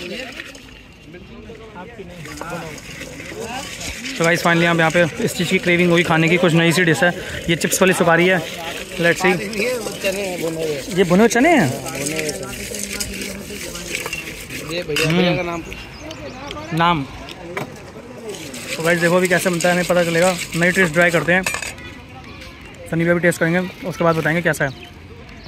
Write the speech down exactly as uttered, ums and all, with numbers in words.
तो guys finally हम यहाँ पे इस चीज़ की क्रेविंग हुई खाने की, कुछ नई सी डिश है। ये चिप्स वाली सुपारी है, लेट्स सी। ये भुने हुए चने हैं। ये भैया भैया का नाम नाम तो गाइस देखो अभी कैसे बनता है, हमें पता चलेगा। नई टेस्ट ट्राई करते हैं, सनी भी अभी टेस्ट करेंगे, उसके बाद बताएंगे कैसा है।